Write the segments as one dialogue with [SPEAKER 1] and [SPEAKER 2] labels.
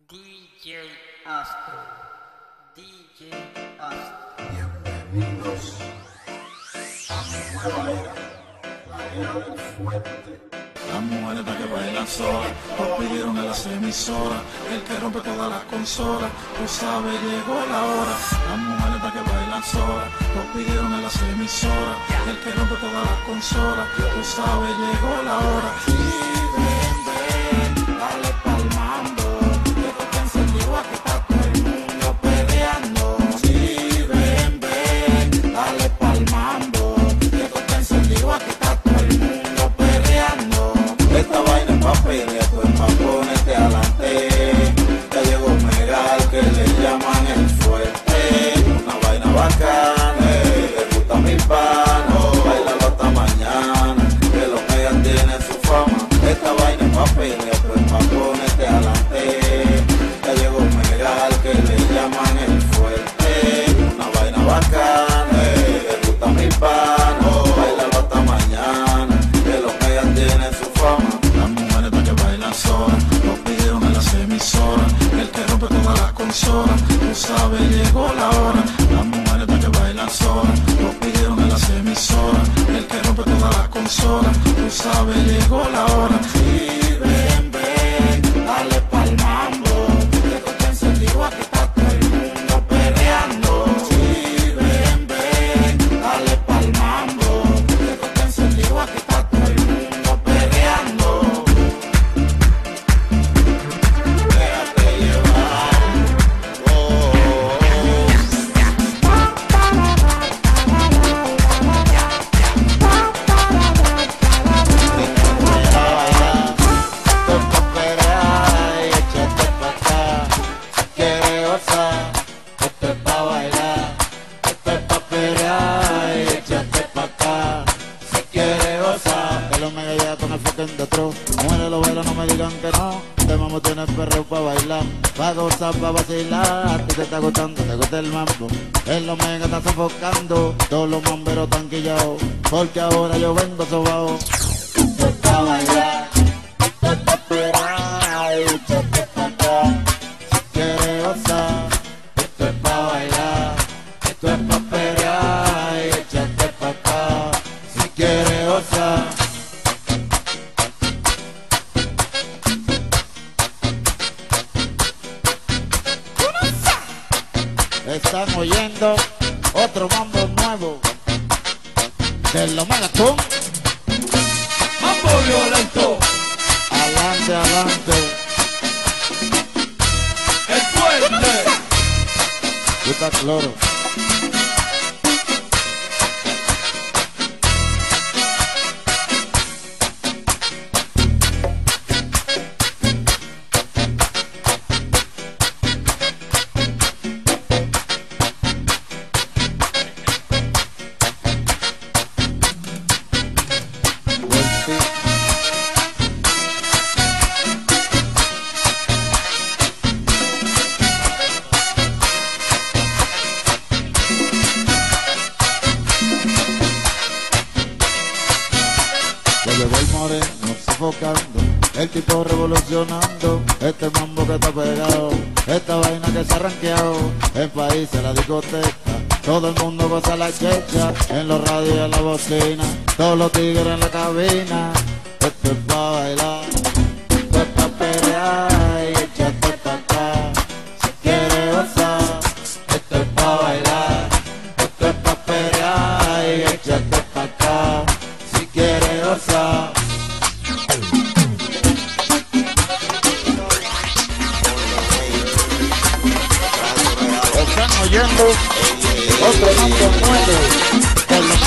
[SPEAKER 1] DJ Astro, DJ Astro.
[SPEAKER 2] Bienvenidos a mi nueva era, la era del fuerte.
[SPEAKER 3] Las mujeres que bailan solas, nos pidieron en las emisoras, el que rompe todas las consolas, tú sabes, llegó la hora. Las mujeres que bailan solas, nos pidieron en las emisoras, el que rompe todas las consolas, tú sabes, llegó la hora. Y ven, ven, dale pa'l mambo, que esto está encendido, aquí está todo el mundo peleando. Sí, ven, ven, dale pa'l mambo, que esto está encendido, aquí está todo el mundo peleando. Esta vaina es pa' pelear, esto es pa' ponerte adelante. Ya llegó Megal, que le llaman el fuerte. Una vaina bacana, le gusta mi pano. Bailalo hasta mañana, que los Megal tienen su fama. Esta vaina es pa' pelear, esto es pa' ponerte adelante. Ya llegó Megal, que le llaman el fuerte. Una vaina bacana, le gusta mi pano. Bailalo hasta mañana, que los Megal tienen su fama. Las mujeres que bailan solas, nos pidieron en las emisoras, el que rompe todas las consolas, tú sabes, llegó la hora. Las mujeres que bailan solas, nos pidieron en las emisoras, el que rompe todas las consolas, tú sabes, llegó la hora. Y ven, ven, dale pa'l mambo, que esto está encendido, aquí está todo el mundo peleando. Sí, ven, ven, dale pa'l mambo, que esto está encendido, aquí está todo el mundo peleando. Déjate llevar, oh, mujeres lo bailan, no me digan que no. Este mambo tiene el perreo pa' bailar, pa' gozar, pa' vacilar. A ti te está gustando, te gusta el mambo. En los mega está sofocando, todos los mamberos están quillados, porque ahora yo vengo sobao. Esto es pa' bailar, esto es pa' perrear, échate pa' acá. Si quieres gozar, esto es pa' bailar, esto es pa' perrear, échate pa' acá. Si quieres gozar. Están oyendo otro mambo nuevo de los Megatón. Mambo violento. Adelante, adelante. El fuerte. Puta cloro. Llegó el moreno sofocando, el tipo revolucionando, este mambo que está pegado, esta vaina que se ha ranqueado, en país en la discoteca, todo el mundo goza la checha, en los radios y en la bocina, todos los tigres en la cabina. Esto es pa' bailar, esto es pa' pelear, y échate pa' acá, si quieres gozar. Esto es pa' bailar, esto es pa' pelear, y échate pa' acá, si quieres gozar. Están oyendo otro mambo nuevo de los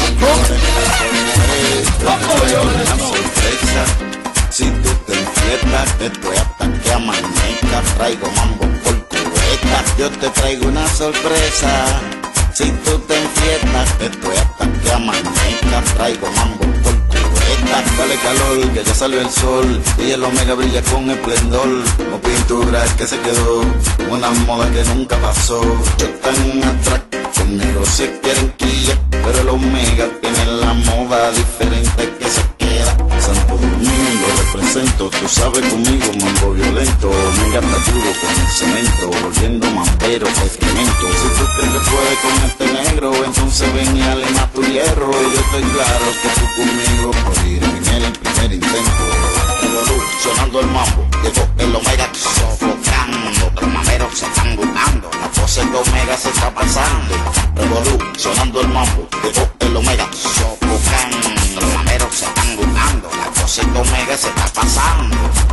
[SPEAKER 4] Una sorpresa, si tú te enfietas, esto es hasta que amanezca. Traigo mambo por cubeta, yo te traigo una sorpresa. Si tú te enfietas, esto es hasta que amanezca. Traigo mambo por cubeta. Dale calor, que ya salió el sol, y el Omega brilla con esplendor. Como pintura que se quedó, una moda que nunca pasó. Están atrás conmigo, se quieren quillar, pero el Omega tiene la moda diferente que se queda. Santo Domingo represento. Tú sabes conmigo, mambo violento. Me gasta duro con el cemento, volviendo mambero, excremento. Si tú crees que puedes con este negro, entonces ven y alima tu hierro. Y yo estoy claro que tú conmigo por ir en el primer intento. Revolucionando el mambo, llegó el Omega sofocando. Los mameros se están burlando, la pose de Omega se está pasando. Revolucionando el mambo, llegó el Omega sofocando. Los mameros se están burlando, la pose de Omega se está pasando.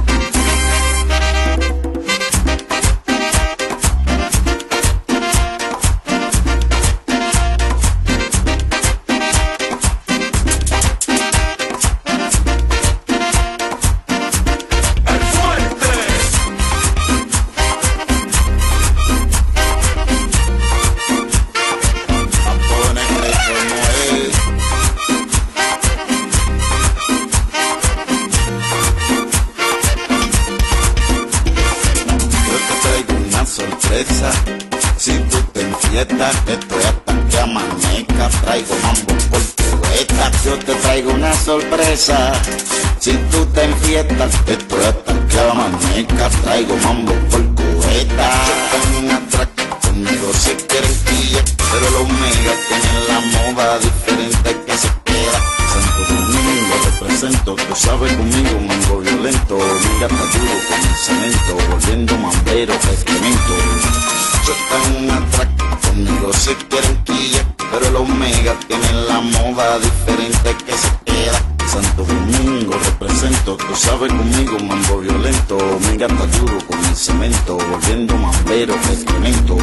[SPEAKER 4] Si tú te enfiestas, estoy hasta que amanezca. Traigo mambo por cubeta. Yo te traigo una sorpresa. Si tú te enfiestas, estoy hasta que amanezca. Traigo mambo por cubeta. Yo tengo una traca conmigo si quieren pilla, pero los megas tienen la moda diferente que se queda. Santo Domingo represento, tú sabes conmigo, mambo violento. Me gasta duro con el cemento, volviendo mambero, excremento. Yo tengo una traca conmigo si quieren quilla, pero los megas tienen la moda diferente que se queda. Santo Domingo represento, tú sabes conmigo, mambo violento. Me gasta duro con el cemento, volviendo mambero, excremento.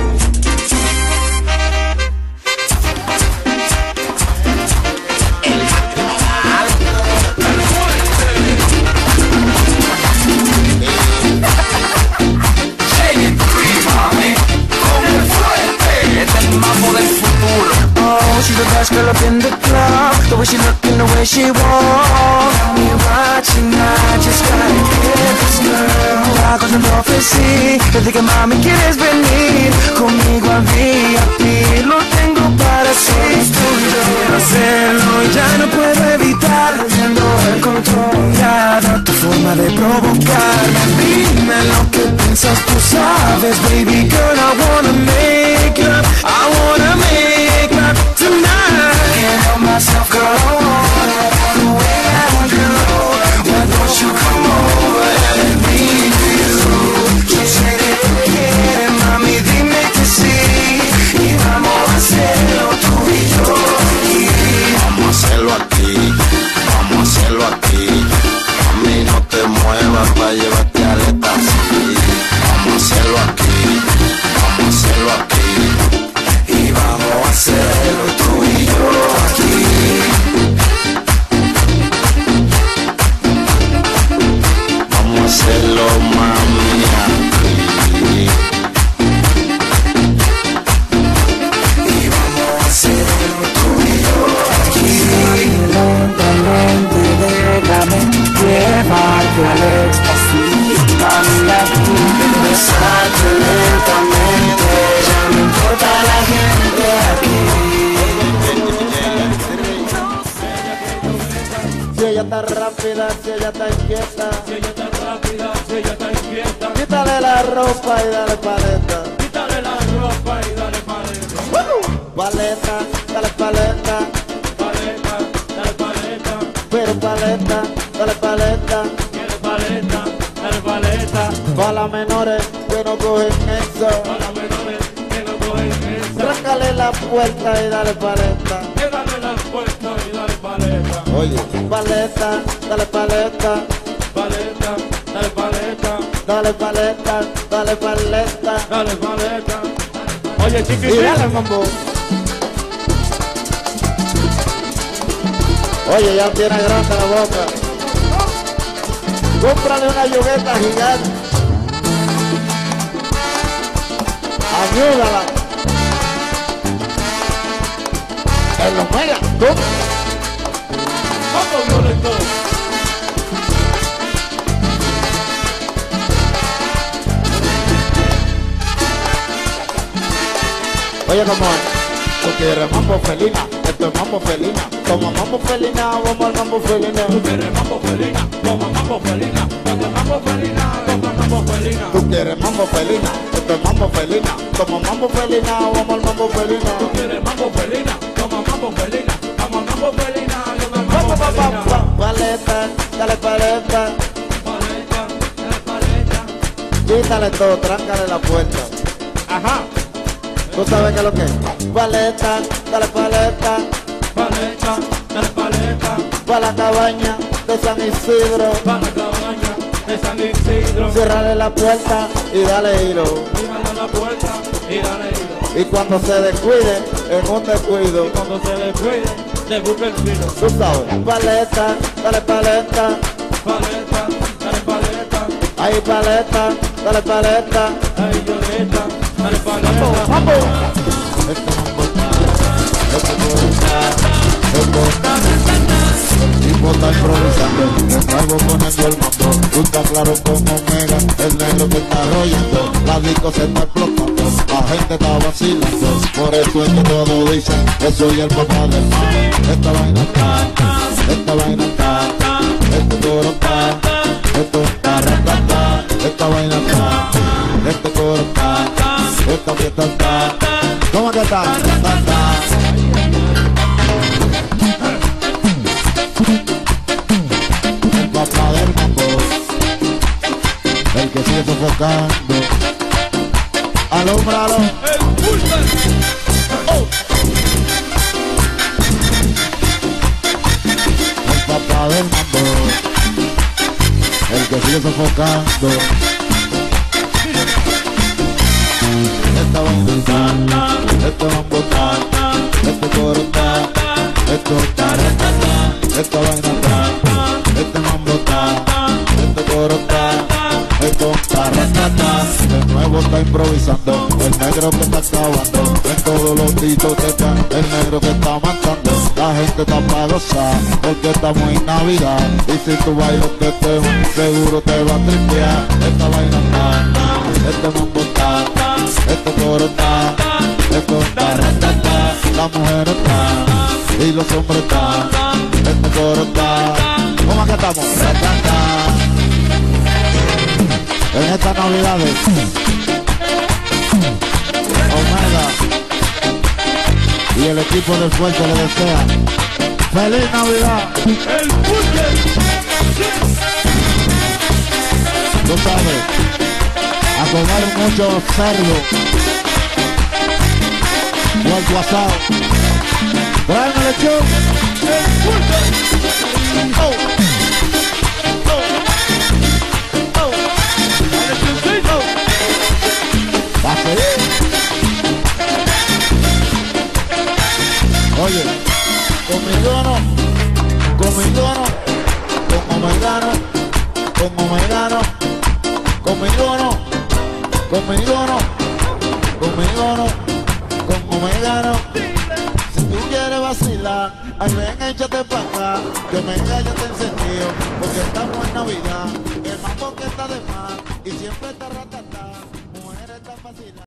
[SPEAKER 5] She's the best girl up in the club. The way she look and the way she walk. Got me watching, I just gotta get this girl. Hago un profecía, te dije mami quieres venir conmigo al VIP. Lo tengo para ti. Quiero hacerlo y ya no puedo evitar. Perdiendo el control, cada tu forma de provocarme. Dime lo que piensas, tú sabes, baby girl. I wanna make love, I wanna make love tonight. Can't help myself, girl, I wanna the way I do. Why don't you come over and let me do you? Yo sé de tu quieres, mami, dime que sí. Y vamos a hacerlo tú y yo.
[SPEAKER 4] Vamos a hacerlo aquí, vamos a hacerlo aquí. A mí no te muevas para llevarte a esta así. Vamos a hacerlo aquí, vamos a hacerlo aquí.
[SPEAKER 5] Y vamos a hacerlo tú y yo aquí.
[SPEAKER 4] Vamos a hacerlo, mami, aquí.
[SPEAKER 5] Y vamos a hacerlo tú y yo aquí. Lentamente déjame llevarte al éxtasis. Camina tú, besarte lentamente. Ya no importa la gente aquí.
[SPEAKER 6] Si ella está rápida, si ella está inquieta,
[SPEAKER 7] Si ella está rápida, si ella está inquieta,
[SPEAKER 6] quítale la ropa y dale paleta.
[SPEAKER 7] quítale la ropa y dale paleta.
[SPEAKER 6] Paleta, dale paleta,
[SPEAKER 7] Paleta, dale paleta,
[SPEAKER 6] pero paleta, dale paleta.
[SPEAKER 7] quiere paleta, dale paleta.
[SPEAKER 6] Pa' las menores que no cogen eso,
[SPEAKER 7] Para menores que no cogen esa,
[SPEAKER 6] tráncale la puerta y dale paleta.
[SPEAKER 7] quédale la puerta y dale paleta.
[SPEAKER 6] Oye, paleta, dale paleta,
[SPEAKER 7] Paleta, dale paleta,
[SPEAKER 6] dale paleta, dale paleta.
[SPEAKER 7] dale paleta. Oye,
[SPEAKER 6] Y
[SPEAKER 7] chiquitín,
[SPEAKER 6] dale mambo. Oye, ya tiene grande la boca. Cómprale una yugueta gigante. Ayúdala. En los megas, tú.
[SPEAKER 7] vamos violento.
[SPEAKER 6] Oye, como tú quieres mambo felina, esto es mambo felina. Toma mambo felina, vamos al mambo felina.
[SPEAKER 7] Tú quieres mambo felina, toma mambo felina. Toma mambo felina, toma mambo felina.
[SPEAKER 6] Tú quieres mambo felina, esto es mambo felina. Toma mambo felina, vamos al mambo felina.
[SPEAKER 7] Tú quieres mambo felina, toma mambo felina. Toma mambo felina, toma mambo
[SPEAKER 6] Vamos,
[SPEAKER 7] felina.
[SPEAKER 6] paleta, dale paleta.
[SPEAKER 7] Paleta, dale paleta.
[SPEAKER 6] Quítale todo, tráncale la puerta.
[SPEAKER 7] Ajá.
[SPEAKER 6] ¿Tú sabes qué es lo que es? Paleta, dale paleta.
[SPEAKER 7] Paleta, dale paleta.
[SPEAKER 6] Pa' la cabaña de San Isidro.
[SPEAKER 7] Pa' la cabaña de San Isidro.
[SPEAKER 6] Ciérrale la puerta y dale hilo.
[SPEAKER 7] Cierra la puerta y dale hilo.
[SPEAKER 6] Y cuando se descuide, en un descuido,
[SPEAKER 7] Cuando se descuide, le busca el filo.
[SPEAKER 6] tú sabes. Paleta, dale paleta.
[SPEAKER 7] Paleta, dale paleta.
[SPEAKER 6] Ahí paleta, dale paleta.
[SPEAKER 7] Ay, Violeta, dale paleta.
[SPEAKER 6] ¡Vamos!
[SPEAKER 4] Tipo está improvisando, de nuevo poniendo el mambo. Tú estás claro como Omega, el negro que está rollando. La disco se está explotando, la gente está vacilando. Por eso es que todos dicen que soy el papá del mal. Esta vaina está, este coro está, esto está ratata. Esta vaina está, este coro está, esta fiesta está. ¿Cómo que está? Ratata. Papá del mambo, el que sigue sofocando, alumbralo, el papá del mambo, el que sigue sofocando, esta vaina está, este mambo está, este coro está, esto está ratata, esta vaina está, este mambo está, este coro está, esto está ratata. De nuevo está improvisando, el negro que está acabando, en todos los titos que están, el negro que está matando. La gente está para gozar, porque estamos en Navidad, y si tú bailas este tema, seguro te va a tripear. Esta vaina está, este mambo está, este coro está, esto está ratata. La mujer está, y los hombres están, este coro está. ¿Cómo que estamos? Ratata. En estas navidades, Omega y el equipo del Fuerte le desea ¡Feliz Navidad!
[SPEAKER 7] El Fuerte.
[SPEAKER 4] Tú sabes, a comer mucho cerdo, muerto asado. Tráeme lechón.
[SPEAKER 7] El Fuerte.
[SPEAKER 4] Va a seguir. Oye, conmigo no, conmigo no, con Omega no, con Omega no, conmigo no, conmigo no, conmigo no, con Omega no. Si tú quieres vacilar, ay ven, échate pa' acá, que Omega ya te encendió, porque estamos en Navidad, el mambo que está de más, y siempre está ratata, mujeres están vaciladas.